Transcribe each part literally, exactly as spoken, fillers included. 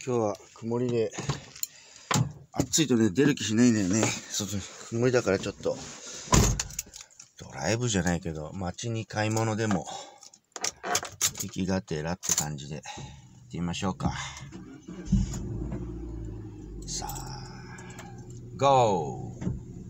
今日は曇りで、暑いとね、出る気しないんだよね。外に曇りだからちょっと、ドライブじゃないけど、街に買い物でも、行きがてらって感じで、行ってみましょうか。さあ、ゴー！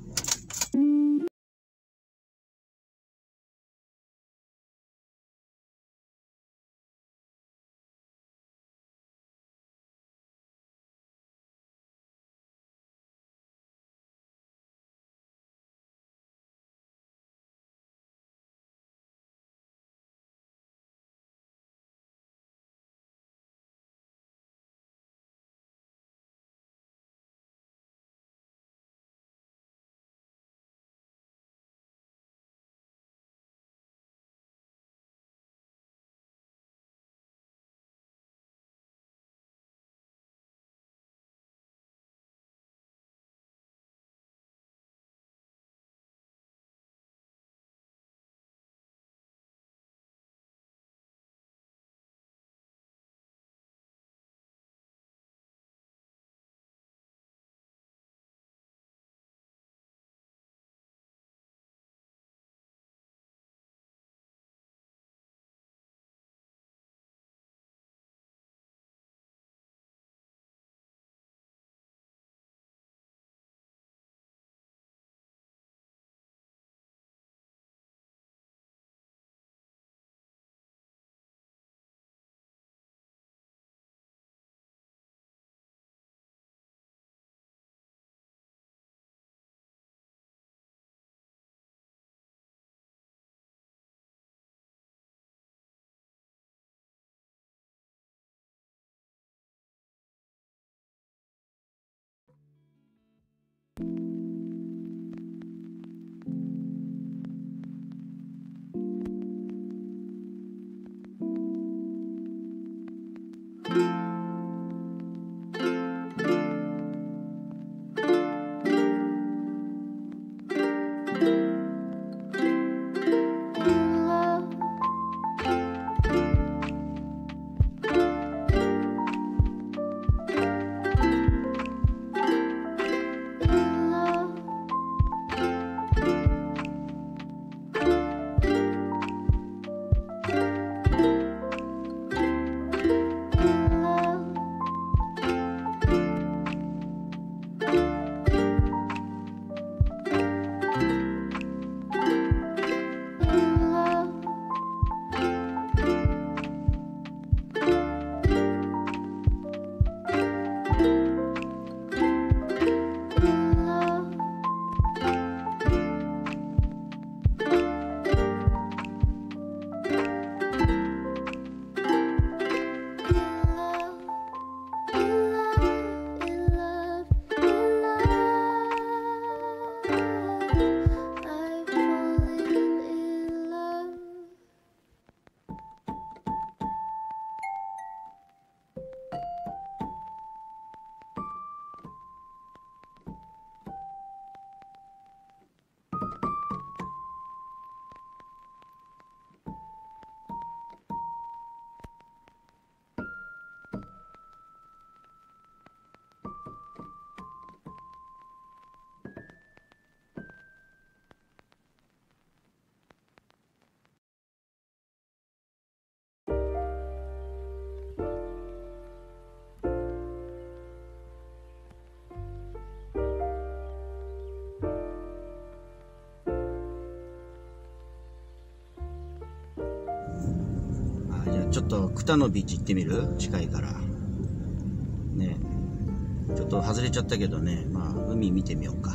ちょっとクタのビーチ行ってみる？近いからね。ちょっと外れちゃったけどね、まあ海見てみようか。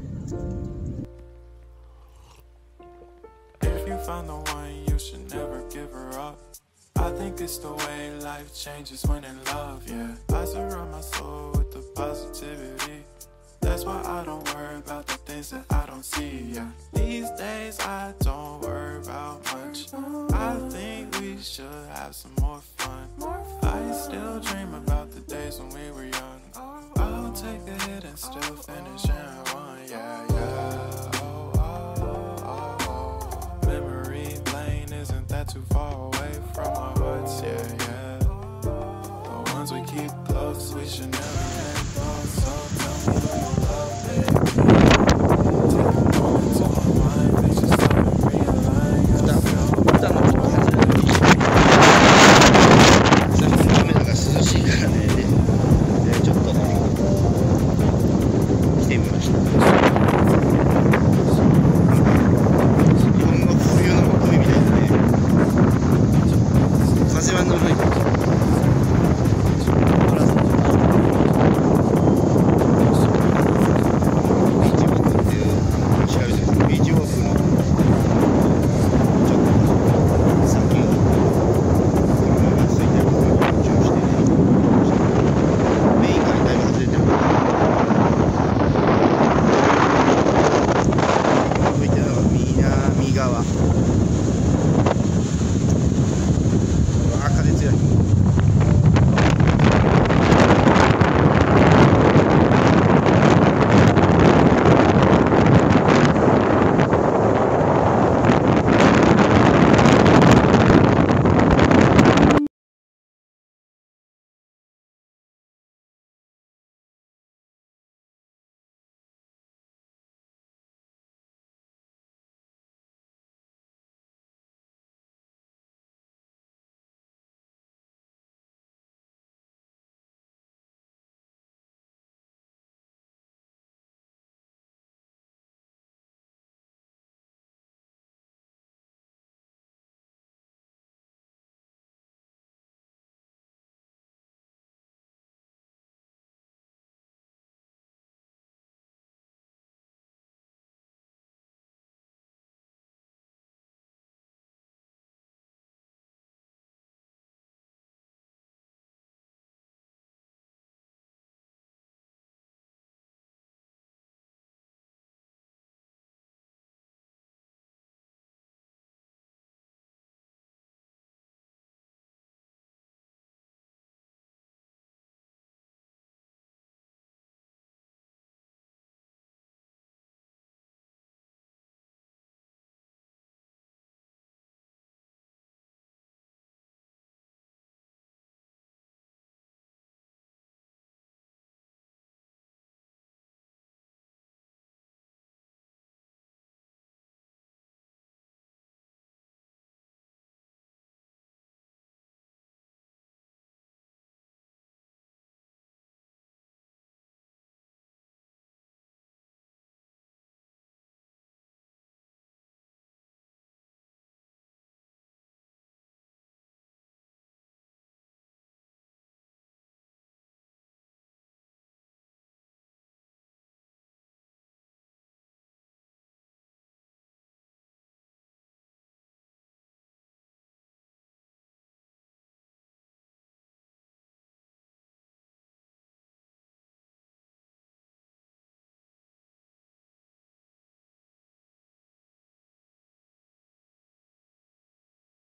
If you find the one, you should never give her up. I think it's the way life changes when in love, yeah. I surround my soul with the positivity. That's why I don't worry about the things that I don't see, yeah. These days I don't worry about much. I think we should have some more fun. I still dream about the days when we were young. I'll take a hit and still finish in one, yeah, yeah. Oh, oh, oh, oh. Memory lane isn't that too far away from our hearts, yeah, yeah. The ones we keep close. close, we should never get close. So tell me, do you love me?